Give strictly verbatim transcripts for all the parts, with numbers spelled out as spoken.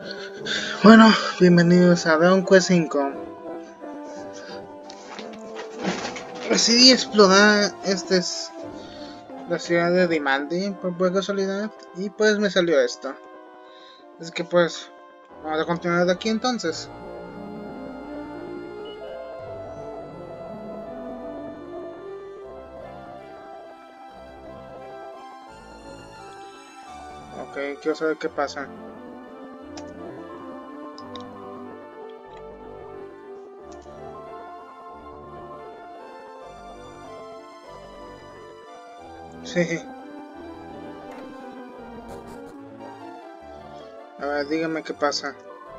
Bueno, bienvenidos a Dragon Quest cinco. Decidí explorar esta es la ciudad de Dimandi por pura casualidad y pues me salió esto. Así que pues vamos a continuar de aquí entonces. Ok, quiero saber qué pasa. Sí. A ver, dígame qué pasa.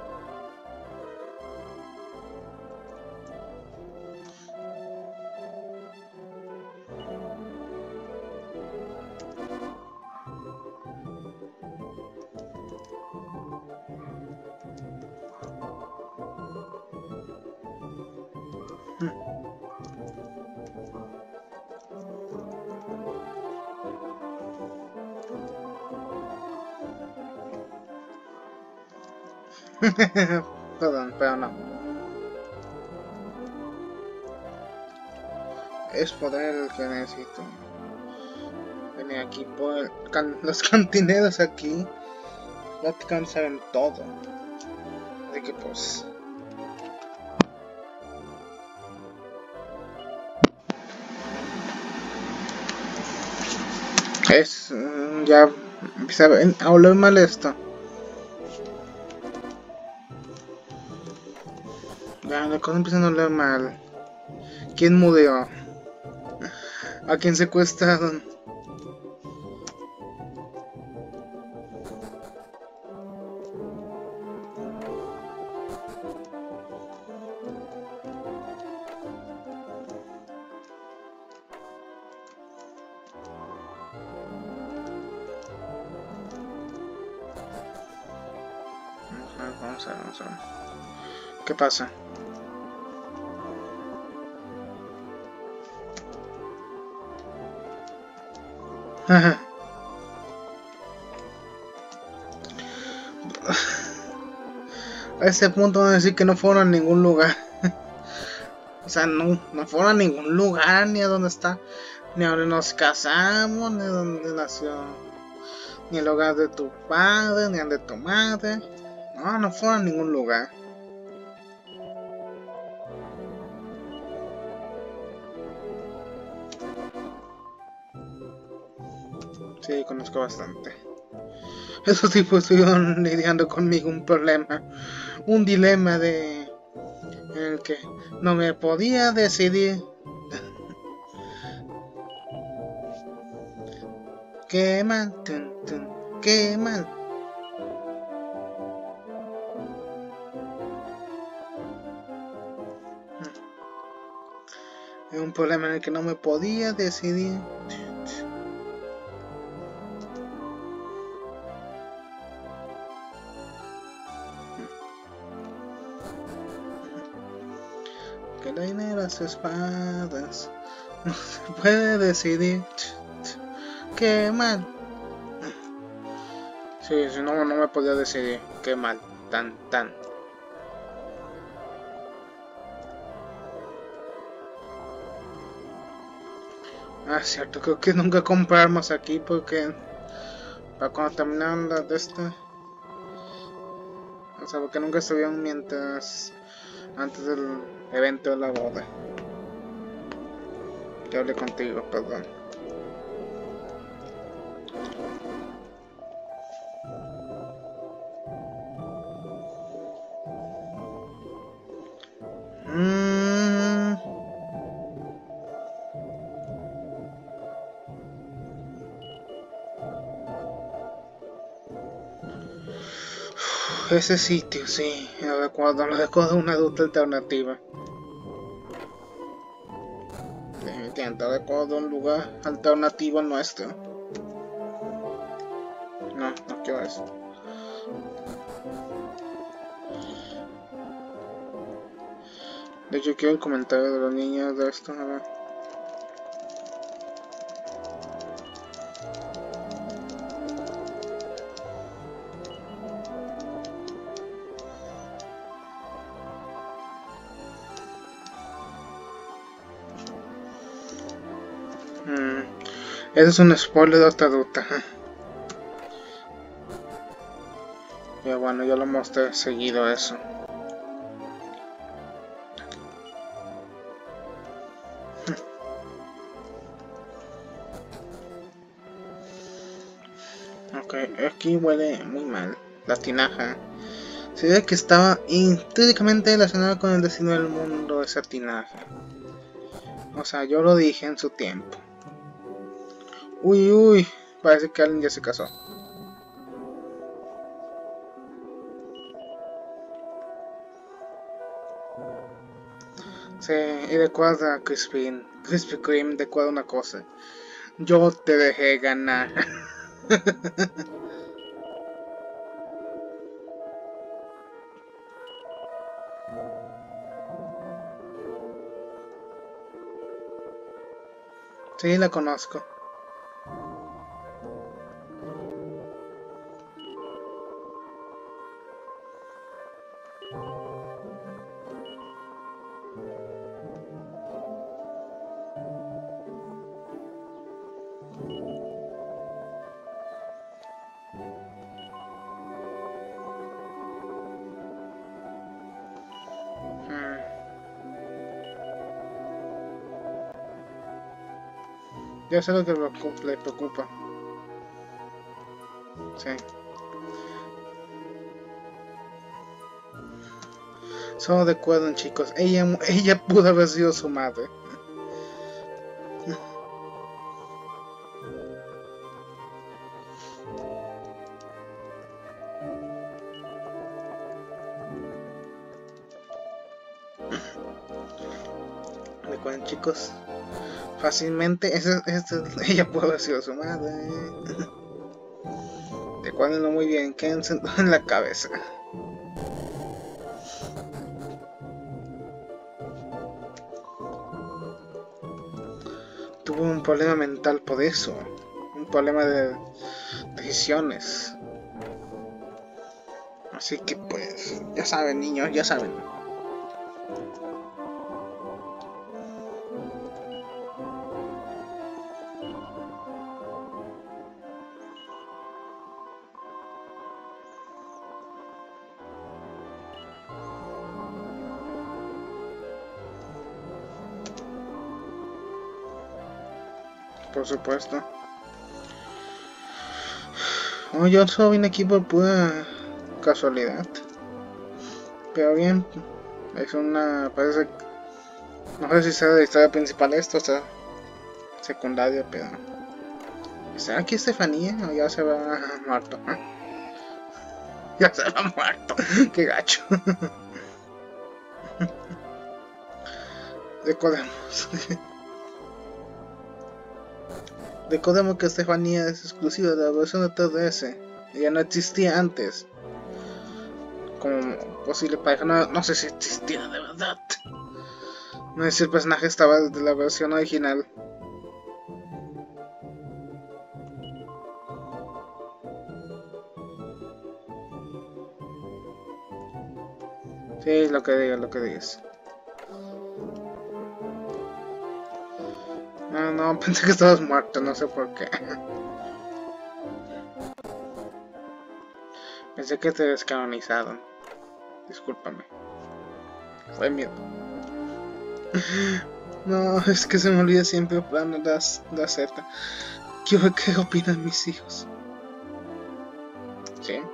Perdón, pero no. Es poder el que necesito. Venir aquí por el can los cantineros aquí. Prácticamente saben todo. Así que pues. Es. Mm, ya empieza a oler mal esto. Ya, la cosa empieza a oler mal. ¿Quién murió? ¿A quién secuestraron? Vamos a ver, vamos a ver. ¿Qué pasa? A ese punto van a decir que no fueron a ningún lugar. O sea, no, no fueron a ningún lugar, ni a donde está, ni a donde nos casamos, ni a donde nació, ni el hogar de tu padre, ni al de tu madre. No, no fueron a ningún lugar. Sí, conozco bastante. Esos tipos estuvieron lidiando conmigo un problema, un dilema de en el que no me podía decidir. Qué mal, tun, tun, qué mal. Es un problema en el que no me podía decidir. Que la idea de las espadas no se puede decidir. Qué mal. Sí, si no, no me podía decidir. Qué mal. Tan, tan. Ah, cierto. Creo que nunca compré armas aquí porque para cuando terminaron las de esta. O sea, porque nunca estuvieron mientras antes del evento de la boda. Que hablé contigo, perdón. Mm. Ese sitio, sí, lo recuerdo, lo recuerdo una ruta alternativa. Definitivamente recuerdo un lugar alternativo al nuestro. No, no quiero eso. De hecho, quiero el comentario de los niños de esto, a ver. Mm, eso es un spoiler de otra ruta. Ya bueno, yo lo mostré seguido eso. Ok, aquí huele muy mal. La tinaja. Se ve que estaba intrínsecamente relacionado con el destino del mundo esa tinaja. O sea, yo lo dije en su tiempo. Uy, uy, parece que alguien ya se casó. Sí, y recuerda, Crispin, Krispy Kreme, recuerda una cosa. Yo te dejé ganar. Sí, la conozco. Hmm, ya sé lo que le preocupa. Sí. Solo recuerden, chicos, ella, ella pudo haber sido su madre. Recuerden, chicos, fácilmente ese, ese, ella pudo haber sido su madre. Recuérdenlo muy bien, quédense en la cabeza. Tuvo un problema mental por eso. Un problema de decisiones. Así que pues, ya saben, niños, ya saben. Por supuesto. Oh, yo solo vine aquí por pura casualidad. Pero bien, es una... parece... no sé si sea de la historia principal esto, o sea, secundaria, pero... ¿Está aquí Estefanía o ya se va muerto? Ya se va muerto. Qué gacho. Recordemos. Recordemos que Estefanía es exclusiva de la versión de tres D S. Ya no existía antes. Como posible pareja. No, no sé si existía de verdad. No sé si el personaje estaba desde la versión original. Sí, lo que digas, lo que digas. No, no, pensé que estabas muerto, no sé por qué. Pensé que te descanonizaron. Discúlpame. Fue miedo. No, es que se me olvida siempre el plan de la Z. Quiero ver qué opinan mis hijos. Sí.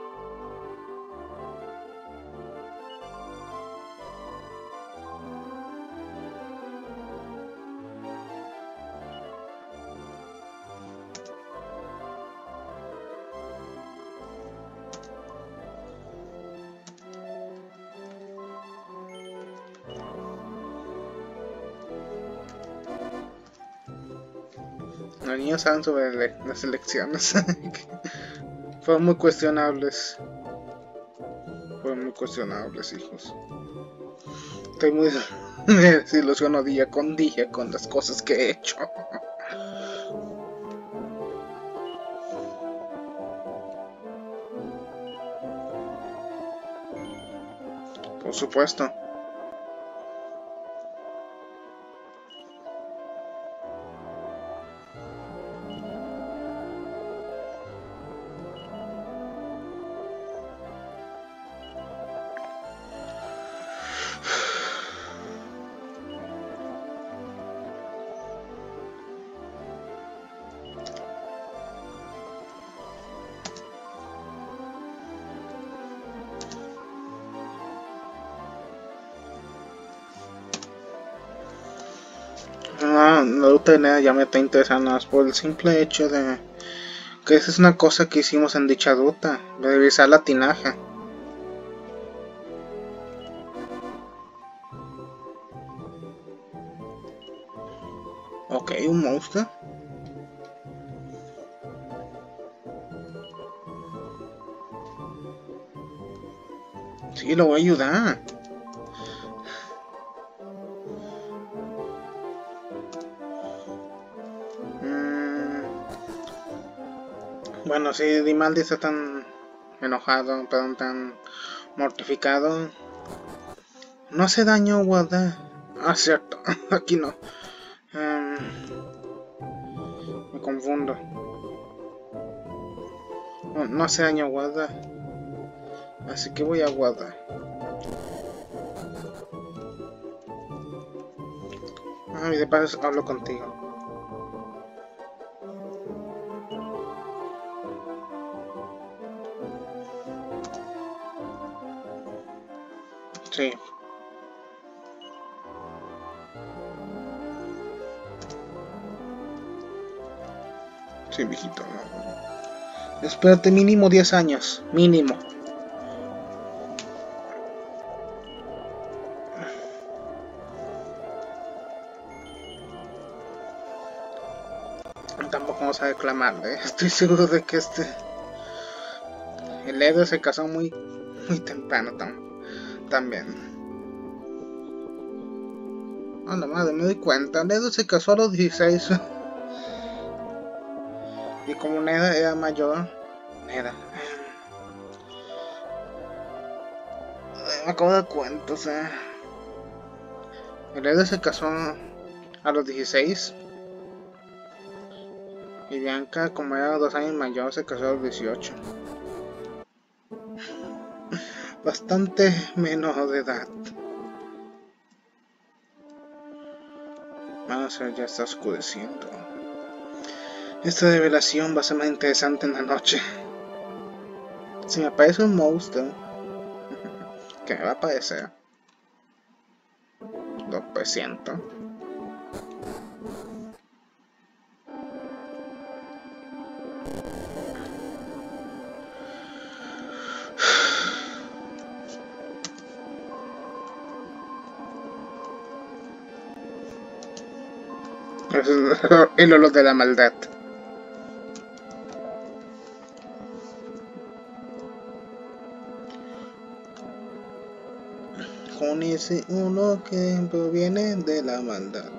Los niños saben sobre las elecciones. Fueron muy cuestionables. Fueron muy cuestionables, hijos. Estoy muy me desilusiono día con día con las cosas que he hecho. Por supuesto. No, la ruta de Neda ya me está interesando más por el simple hecho de que esa es una cosa que hicimos en dicha ruta, de revisar la tinaja. Ok, un monstruo. Sí, lo voy a ayudar. Mm, bueno, si Dimaldi está tan enojado, perdón, tan mortificado, no hace daño, Wada. Ah, cierto, aquí no. Um, me confundo. No, no hace daño, Wada. Así que voy a Wada. Ah, y de paso hablo contigo. Sí. Sí, viejito. No. Espérate, mínimo diez años. Mínimo. Tampoco vamos a declamarle. Estoy seguro de que este... El Edo se casó muy, muy temprano tam también. Oh, la madre, me doy cuenta. El Edo se casó a los dieciséis. Y como Neda era mayor... Neda... Me acabo de dar cuenta, o sea... El Edo se casó a los dieciséis. Y Bianca, como era dos años mayor, se casó a los dieciocho. Bastante menor de edad. Vamos a ver, ya está oscureciendo. Esta revelación va a ser más interesante en la noche. Si me aparece un monstruo, que me va a aparecer, lo presiento. Es el olor de la maldad. Con ese olor que proviene de la maldad.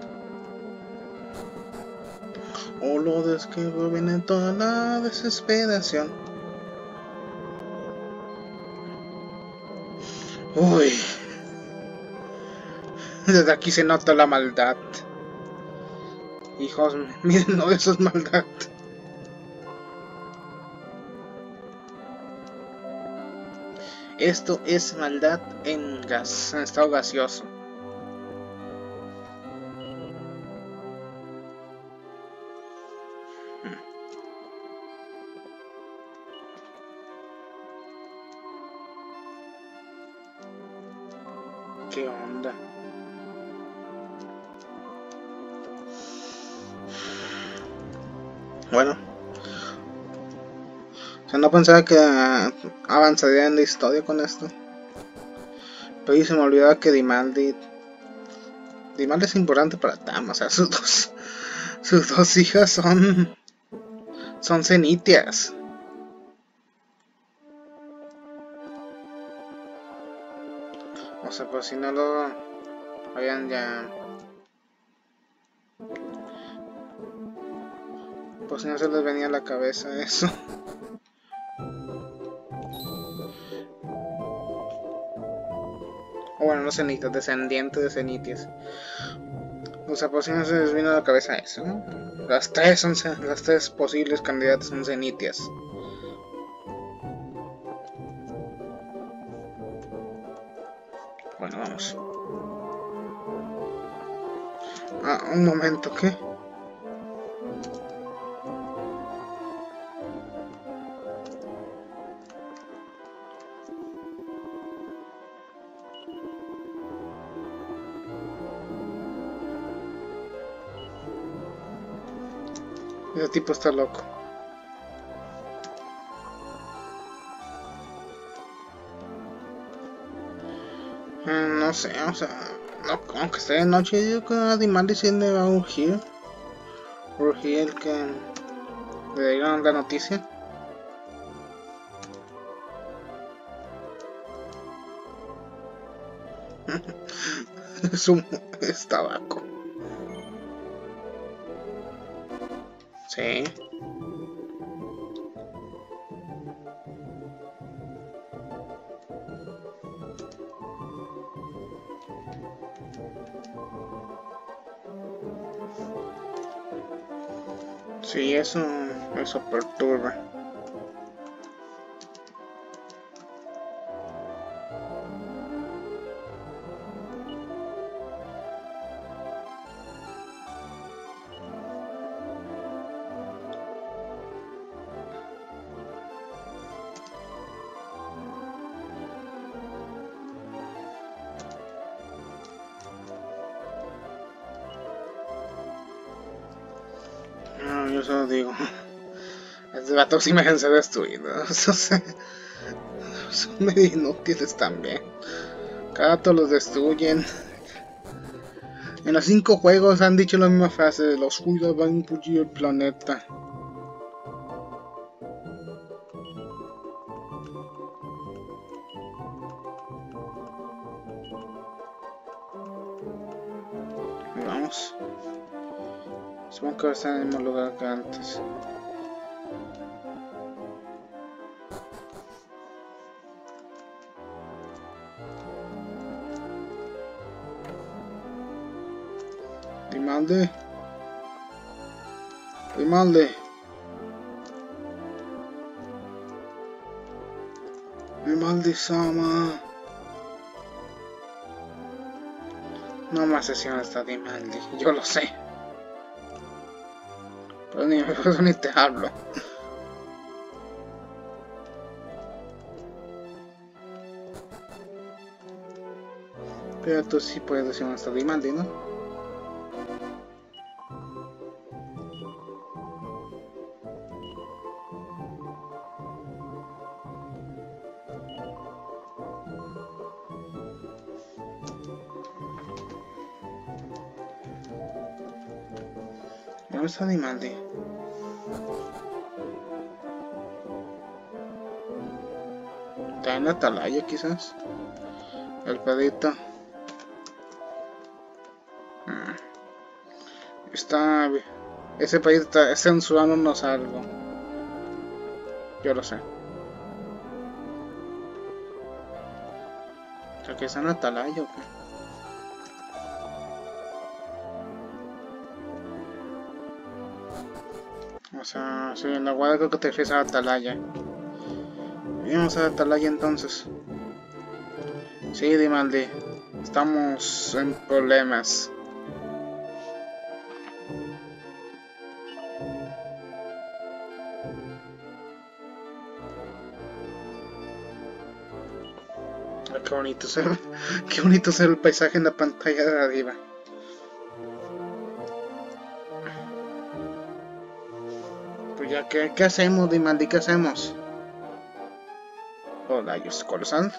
Olores que provienen de toda la desesperación. Uy. Desde aquí se nota la maldad. Hijos, miren, no, eso es maldad. Esto es maldad en gas, en estado gaseoso. ¿Qué onda? Bueno. O sea, no pensaba que avanzaría en la historia con esto. Pero y se me olvidaba que Dimaldi... Dimaldi es importante para Tam, o sea, sus dos... Sus dos hijas son... Son cenitias. O sea, pues si no lo... Habían ya... Pues si no se les venía a la cabeza eso. O bueno, no cenitas, descendientes de cenitias. O sea, pues si no se les vino a la cabeza eso, ¿no? Las tres son... Las tres posibles candidatas son cenitias. Bueno, vamos. Ah, un momento, ¿qué? Ese tipo está loco. Mm, no sé, o sea, no, aunque esté de noche, yo creo que Dimandi sí le va a urgir. Urgir el que le dieron la noticia. Es un es tabaco. Sí. Sí, eso, eso perturba. No, yo solo digo, estos gatos sí me ser destruidos. Son medio inútiles también. Cada rato los destruyen. En los cinco juegos han dicho la misma frase: los juegos van a impulsar el planeta. Vamos. Supongo que va a estar en el mismo lugar que antes. Grimaldi. Grimaldi. Grimaldi-sama. No me asesina esta Grimaldi, yo lo sé. Pero ni me puedo ni te hablo. Pero tú sí puedes decir esta Grimaldi, ¿no? ¿Dónde está Grimaldi? Está en la atalaya quizás. El pedito. Hmm. Está... Ese país está censurándonos algo. Yo lo sé. O sea, que está en la atalaya o qué. O sea, sí, en la guardia creo que te refieres a la atalaya. Vamos a la atalaya entonces. Sí, Grimaldi. Estamos en problemas. Qué bonito es el, qué bonito es el paisaje en la pantalla de arriba. Pues ya, ¿qué, qué hacemos, Grimaldi? ¿Qué hacemos? Hola, yo soy Colosal.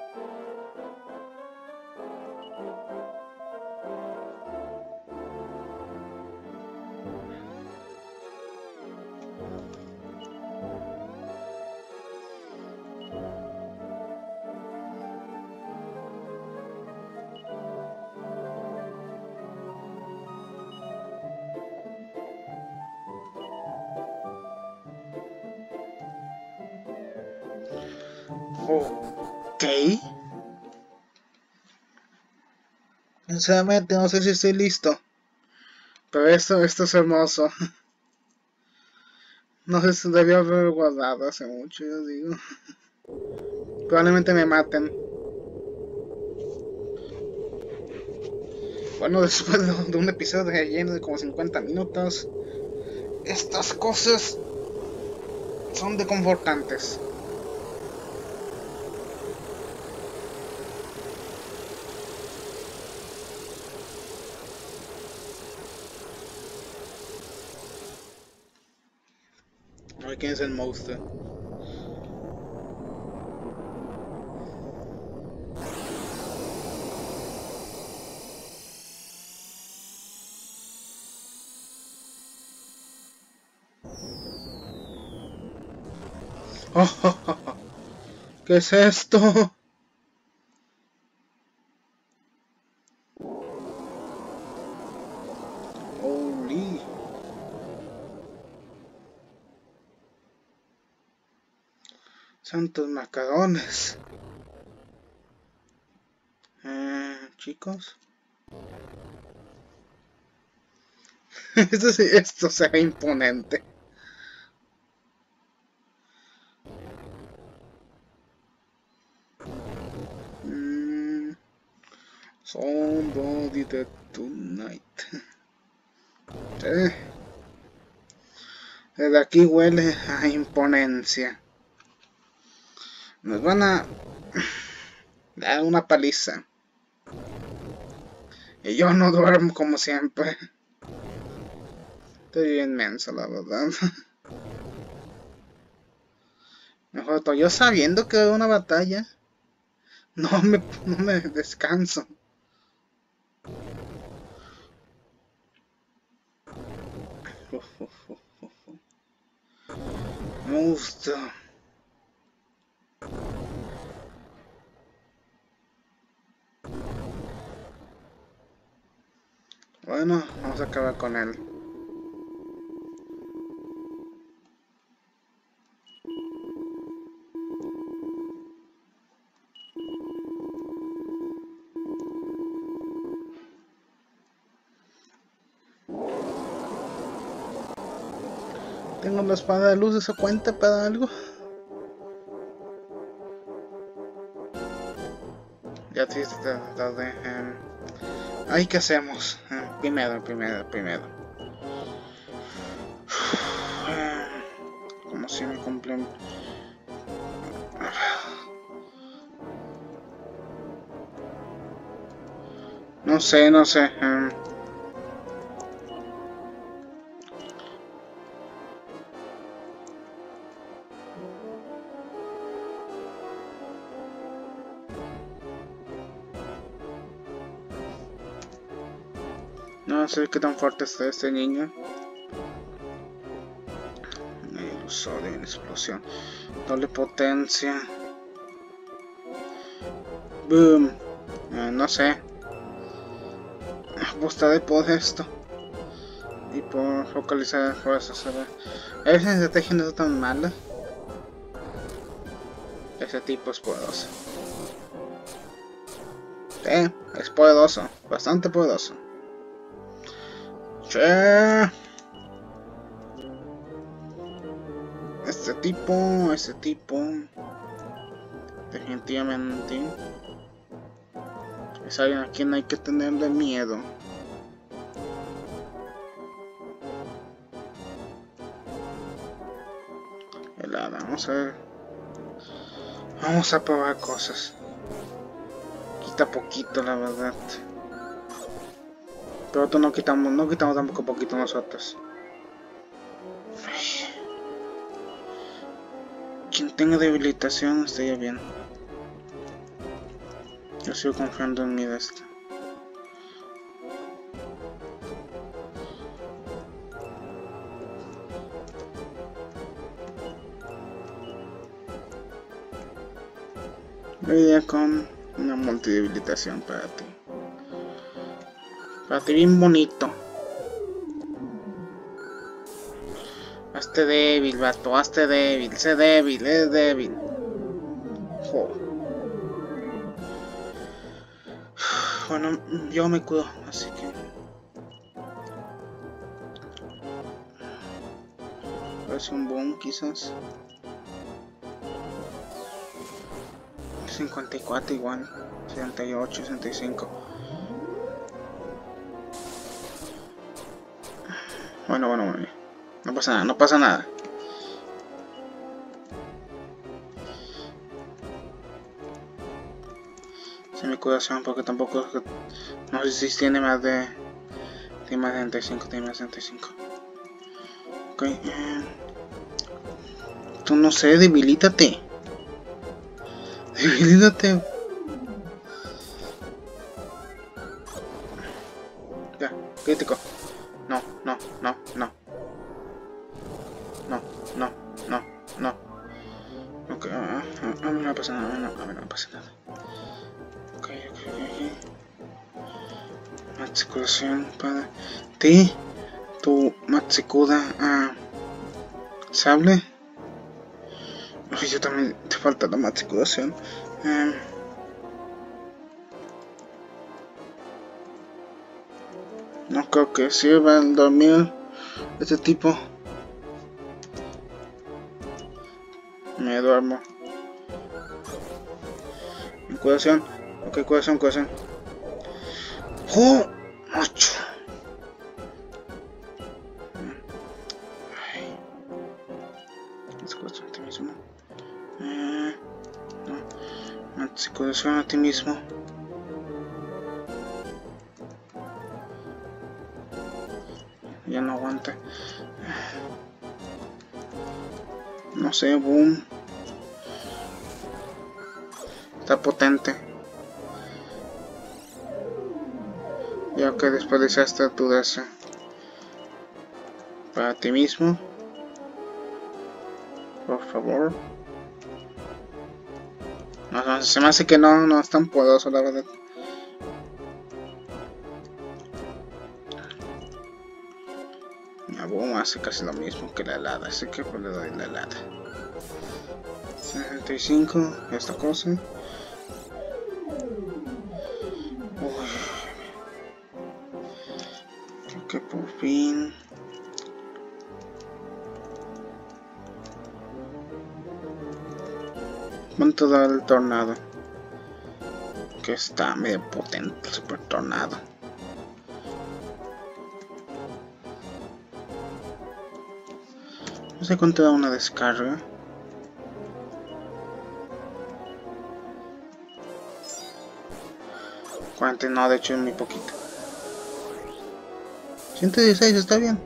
Ok. Sinceramente no sé si estoy listo. Pero esto, esto es hermoso. No sé si debió haber guardado hace mucho, yo digo. Probablemente me maten. Bueno, después de, de un episodio de relleno de como cincuenta minutos, estas cosas son deconfortantes. ver quién es el monstruo. Oh, oh, oh, oh. ¿Qué es esto? Holy. Santos macarones. Eh, chicos. esto, sí, esto se ve imponente. Mm, somebody dead tonight. Sí. Desde aquí huele a imponencia. Nos van a dar una paliza. Y yo no duermo como siempre. Estoy bien menso, la verdad. Mejor estoy yo sabiendo que hay una batalla. No me, no me descanso. Uf, uf, uf, uf. Me gusta. Bueno, vamos a acabar con él. Tengo la espada de luz, ¿eso cuenta para algo? Ya te tarde. Eh, Ay, ¿qué hacemos? Eh, primero, primero, primero. Eh, como si me cumplen. No sé, no sé. Eh. No sé qué tan fuerte está este niño. Ilusorio en explosión. Doble potencia. Boom. Eh, no sé. Apostaré por esto. Y por focalizar fuerzas. Esa estrategia no es tan mala. Ese tipo es poderoso. Sí, es poderoso. Bastante poderoso. Che. Este tipo, este tipo. Definitivamente. Es alguien a quien hay que tenerle miedo. Helada, vamos a ver. Vamos a probar cosas. Quita poquito, la verdad. Pero tú no quitamos, no quitamos tampoco poquito nosotros. Ay. Quien tenga debilitación estaría bien. Yo sigo confiando en mi destino. Yo iría con una multidebilitación para ti. Para ti bien bonito. Hazte débil, vato, hazte débil, sé débil, es débil. Jo. Bueno, yo me cuido, así que... Parece un boom, quizás. cincuenta y cuatro igual. setenta y ocho, sesenta y cinco. Bueno, bueno, bueno. No pasa nada, no pasa nada. Sin mi curación, porque tampoco... No sé si tiene más de... Tiene más de setenta y cinco, tiene más de setenta y cinco. Ok. Eh, Tú no sé, debilítate. Debilítate. Ya, crítico. No, no, no, no. No, no, no, no. Ok, a mí no me pasa nada, no, a mí no me pasa nada. Ok, ok, ok. Matriculación para ti. Tu Matsukuda a sable. Ay, yo también te falta la matriculación. Um, no creo que sirva el dormir este tipo. Me duermo. Curación. Ok, curación, curación. ¡Oh! ¡Macho! Ay. Curación a ti mismo. Eh, no. Curación a ti mismo. Ya no aguanta. No sé, boom. Está potente. Ya que desperdiciaste tu deseo. Para ti mismo. Por favor. No, no, se me hace que no, no es tan poderoso, la verdad. Ya, boom, hace casi lo mismo que la helada, así que pues le doy la helada. setenta y cinco, esta cosa. Uy. Creo que por fin. ¿Cuánto da el tornado? Que está medio potente el super tornado. No sé cuánto da una descarga. cuarenta, no, de hecho es muy poquito. ciento dieciséis, está bien.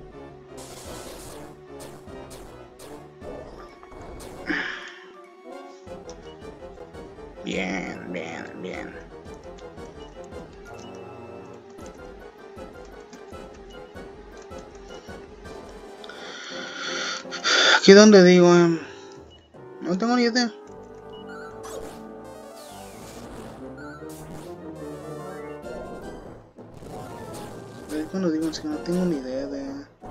Bien, bien, bien. Aquí donde digo, eh, no tengo ni idea. Es cuando digo que no tengo ni idea de.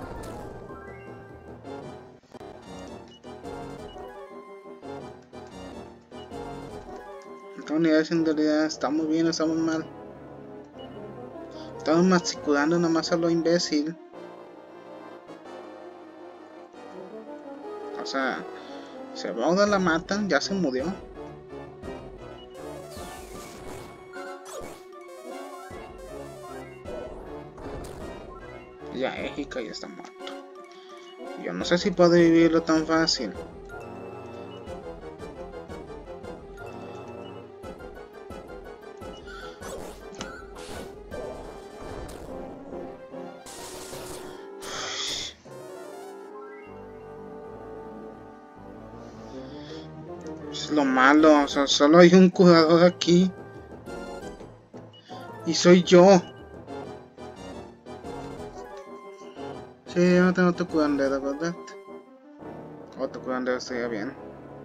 No tengo ni idea de si en realidad estamos bien o estamos mal. Estamos matriculando nomás a lo imbécil. O sea, si a Bowser la matan, ya se murió. Ya Égica ya está muerto. Yo no sé si puedo vivirlo tan fácil. Es lo malo, o sea, solo hay un curador aquí. Y soy yo. Sí, yo no tengo otro curandero, ¿verdad? Otro curandero estaría bien.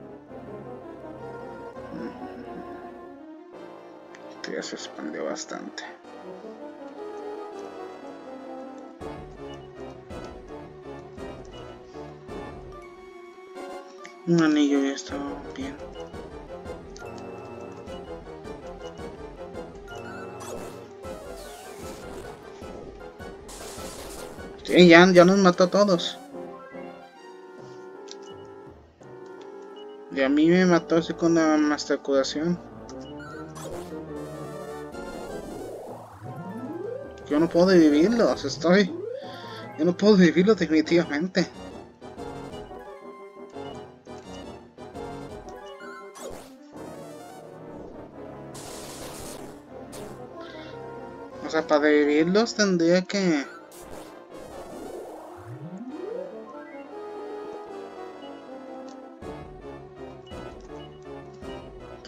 Este ya se expandió bastante. Un anillo ya estaba bien. Sí, ya, ya nos mató a todos. Y a mí me mató así con la master curación. Yo no puedo vivirlos, estoy... Yo no puedo vivirlo definitivamente. O sea, para vivirlos tendría que...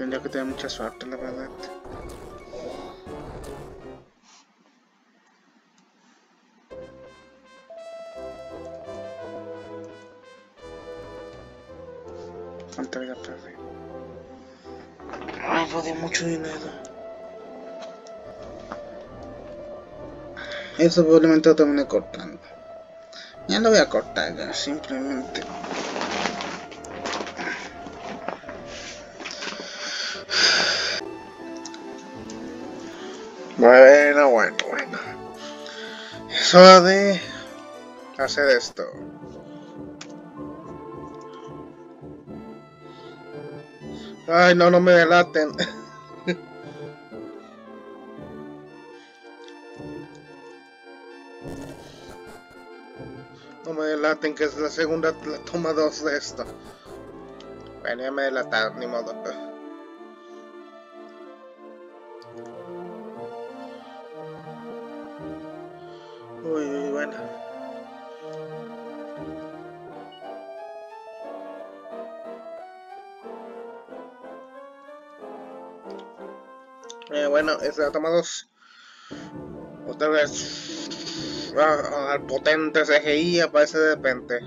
Tendría que tener mucha suerte, la verdad. ¿Cuánta vida perdí? Ay, perdí mucho dinero. Eso probablemente lo termine cortando. Ya lo voy a cortar ya, simplemente. Bueno, bueno, bueno. Es hora de hacer esto. Ay, no, no me delaten. No me delaten, que es la segunda, la toma dos de esto. Bueno, ya me delataron, ni modo. Uy, uy, bueno. Eh, bueno, es la toma dos. Otra vez. Ah, al potente C G I aparece de repente.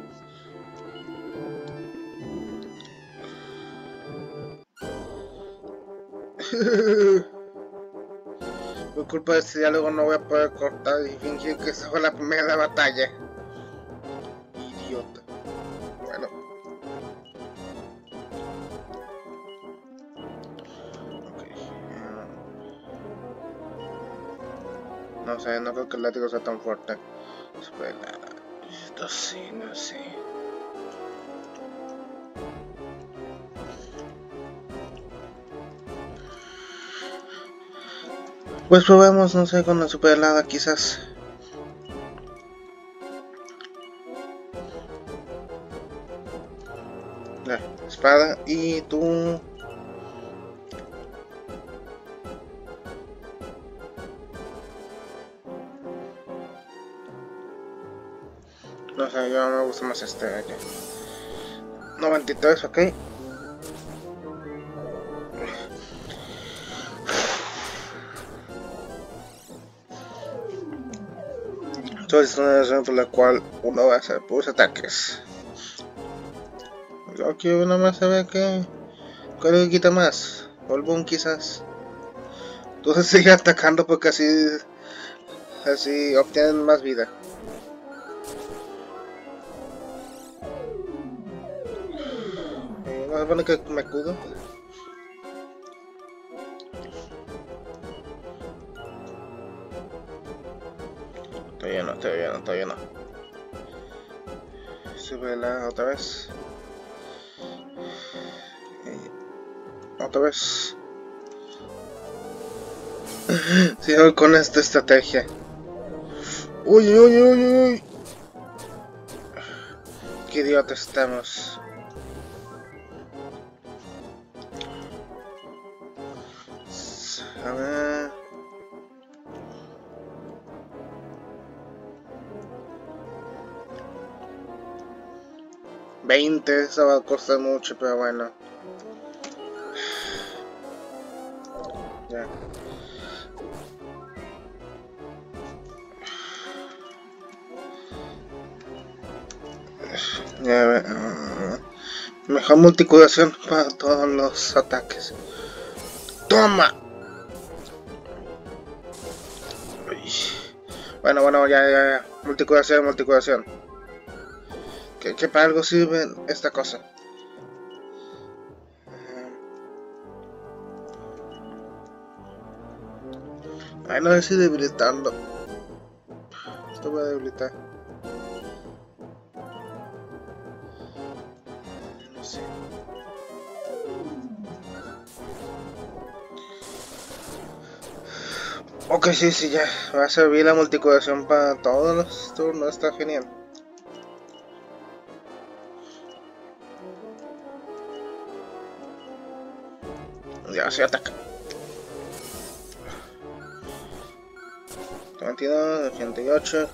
Por culpa de este diálogo no voy a poder cortar y fingir que esta fue la primera batalla. Idiota. Bueno. Ok. No sé, no creo que el látigo sea tan fuerte. Espera. Esto sí, no sé. Pues probemos, no sé, con la super helada quizás. La espada y tú. No sé, yo me gusta más este de aquí. noventa y tres, ok. Entonces es una razón por la cual uno va a hacer puros ataques. Yo quiero nada más saber que cuál le quita más. O el boom quizás. Entonces sigue atacando porque así así obtienen más vida. Eh, no se pone que me cuido. Todavía no, todavía no, todavía no. Súbela otra vez. Eh, otra vez. Sigo con esta estrategia. Uy, uy, uy, uy. Qué idiota estamos. A ver. veinte, eso va a costar mucho, pero bueno. Ya. Ya, uh, mejor multicuración para todos los ataques. ¡Toma! Uy. Bueno, bueno, ya, ya, ya. Multicuración, multicuración. Que, que para algo sirve esta cosa. Ay, no sé si debilitarlo. Esto voy a debilitar. No sé. Ok, sí, sí, ya. Va a servir la multicuración para todos los turnos. Está genial. Ya se ataca. veintidós, ochenta y ocho.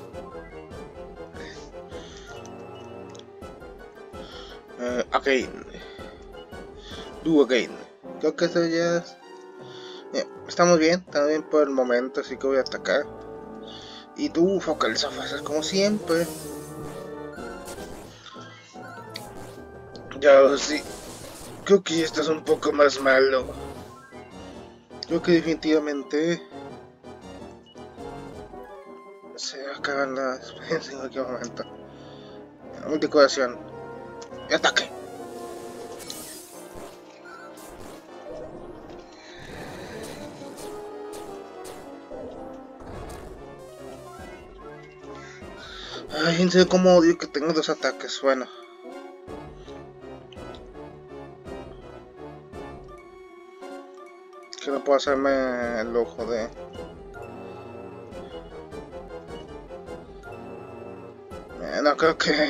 Eh, ok, Do again. Creo que eso ya es... Bien, estamos bien, estamos bien por el momento, así que voy a atacar. Y tú focaliza fases como siempre. Ya sí. Creo que esto es un poco más malo. Creo que definitivamente se acaban las experiencias en cualquier momento. Multicuración. Y ataque. Ay, en serio, cómo odio que tenga dos ataques. Bueno. Que no puedo hacerme el ojo de... Eh, no creo que...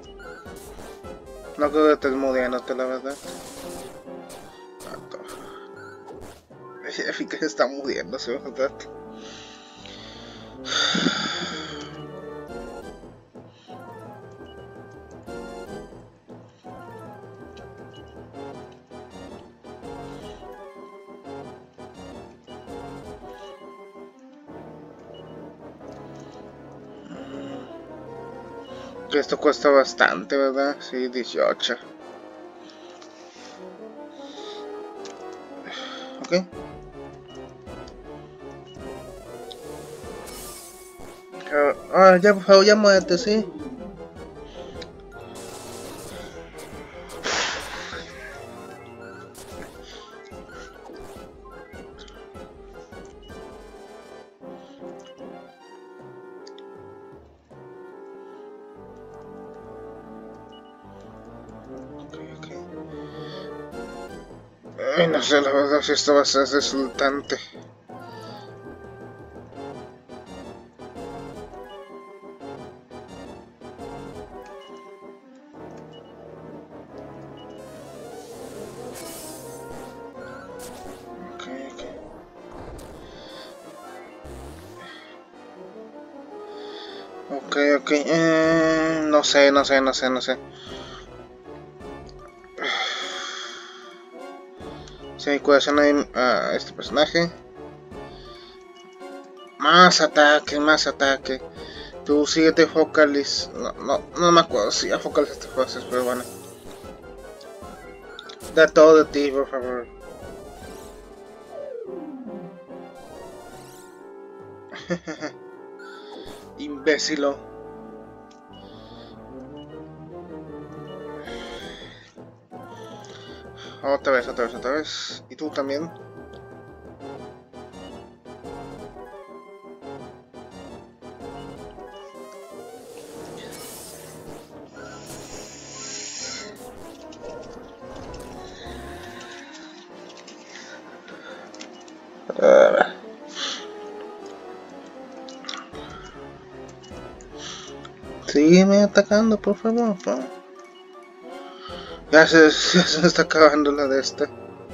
No creo que estés muriéndote, la verdad. Efi que se está muriéndose, ¿verdad? Que esto cuesta bastante, ¿verdad? Sí, dieciocho. Ok. Ah, ya, por favor, ya muérete, sí. Ay, no sé, la verdad, si esto va a ser resultante. Ok, ok. Ok, ok. Eh, no sé, no sé, no sé, no sé. Si mi corazón hay a este personaje. Más ataque, más ataque. Tú síguete Focalis. No, no, no me acuerdo si a Focalis te fases, pero bueno. Da todo de ti, por favor. Imbécilo. Otra vez, otra vez, otra vez. Y tú también. Uh, sígueme atacando, por favor. Por... Ya, se, ya se está acabando la de esta.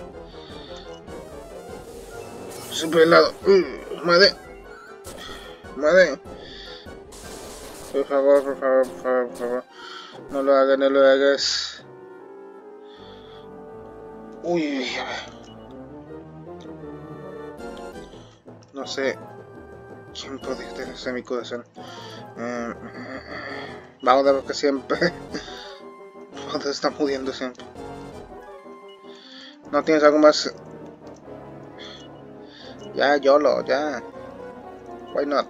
Super helado. Uh, madre. Madre. Por favor, por favor, por favor, por favor. No lo hagas, no lo hagas. Uy, a ver. No sé quién podría tenerse mi corazón. Eh, vamos a ver que siempre. Joder, está muriendo siempre. ¿No tienes algo más? Ya, YOLO, ya. Why not?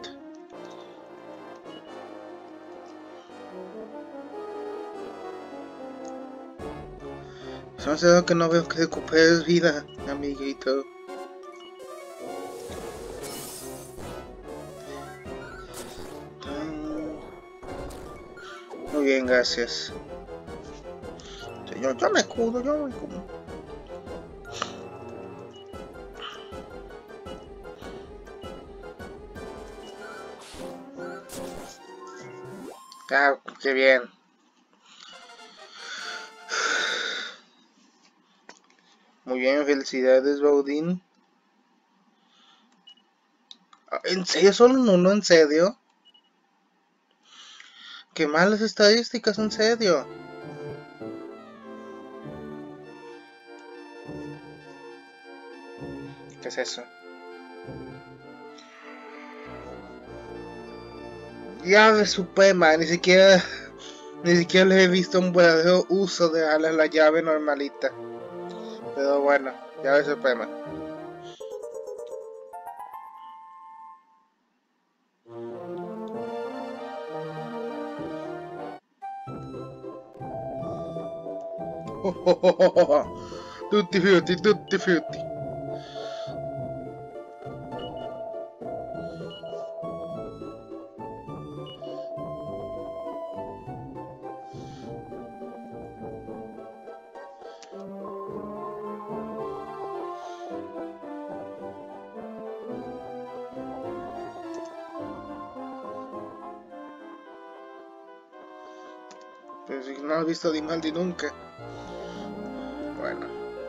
Se me hace que no veo que recuperes vida, amiguito. Muy bien, gracias. Yo, yo me curo, yo me curo. Ah, qué bien. Muy bien, felicidades, Baudín. ¿En serio? ¿Solo un uno? ¿En serio? Qué malas estadísticas, en serio. ¿Qué es eso? Llave suprema, ni siquiera ni siquiera les he visto un verdadero uso de la, la llave normalita. Pero bueno, llave suprema. Oh, oh, oh, oh, oh. Tutti frutti, tutti frutti. Pero si no has visto a Grimaldi nunca. Bueno.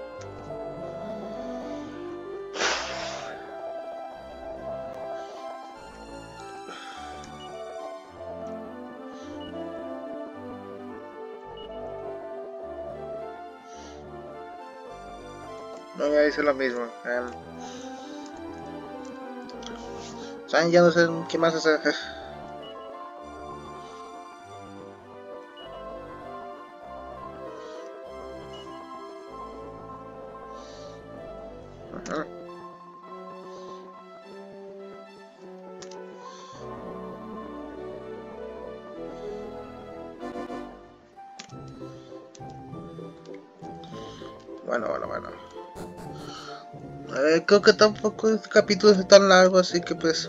No me dice lo mismo. Um, ¿Saben? Ya no sé qué más hacer. Uh-huh. Bueno, bueno, bueno. A ver, creo que tampoco este capítulo es tan largo, así que pues...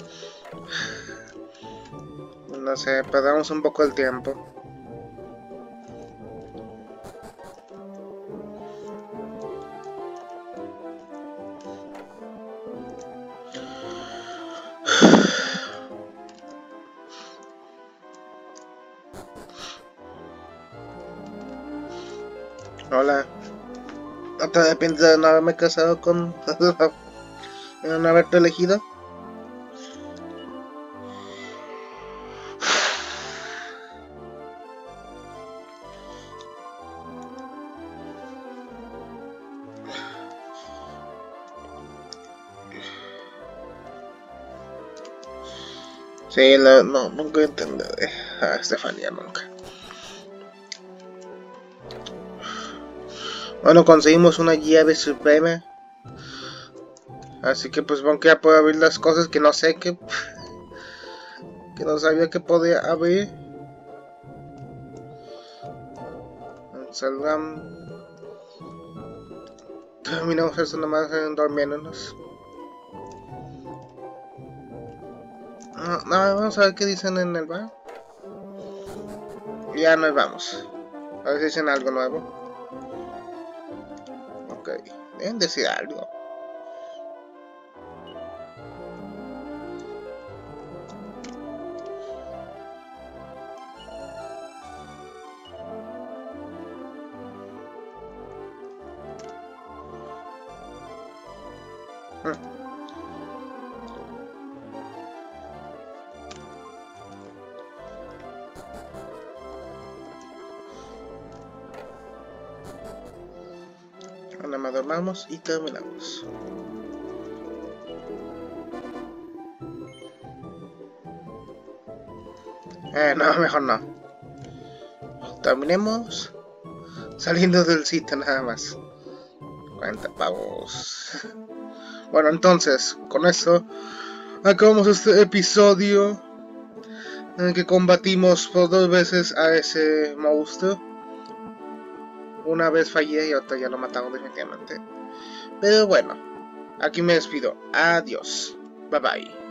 No sé, perdamos un poco el tiempo. Hola. ¿No te arrepientes de no haberme casado con... de no haberte elegido? Sí, no, no nunca entenderé a Estefanía, nunca. Bueno, conseguimos una llave suprema. Así que pues bueno, que ya puedo abrir las cosas que no sé que... que no sabía que podía abrir. Salgamos. Terminamos eso nomás durmiéndonos. No, no, vamos a ver qué dicen en el bar. Ya nos vamos. A ver si dicen algo nuevo. Ok, deben decir algo. Hmm. Nada más dormamos y terminamos. Eh, no, mejor no. Terminemos saliendo del sitio nada más. cuarenta pavos. Bueno, entonces, con eso acabamos este episodio en el que combatimos por dos veces a ese monstruo. Una vez fallé y otra ya lo mataron definitivamente. Pero bueno, aquí me despido. Adiós. Bye bye.